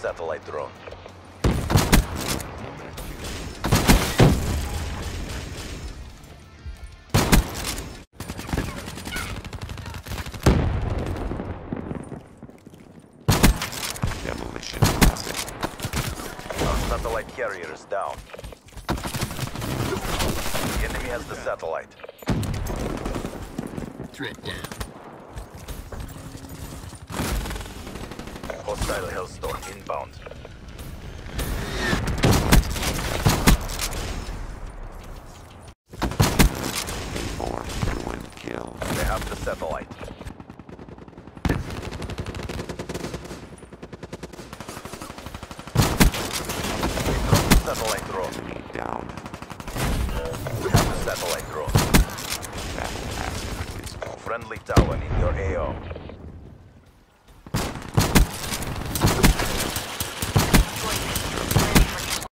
satellite drone. Demolition happened. Our satellite carrier is down. The enemy has the satellite. Threat down. Hostile Hellstorm inbound. Inform, ruin, kill. They have the satellite. We dropped the satellite drone. Enemy down. We have the satellite drone. Battle app is Friendly tower in your AO.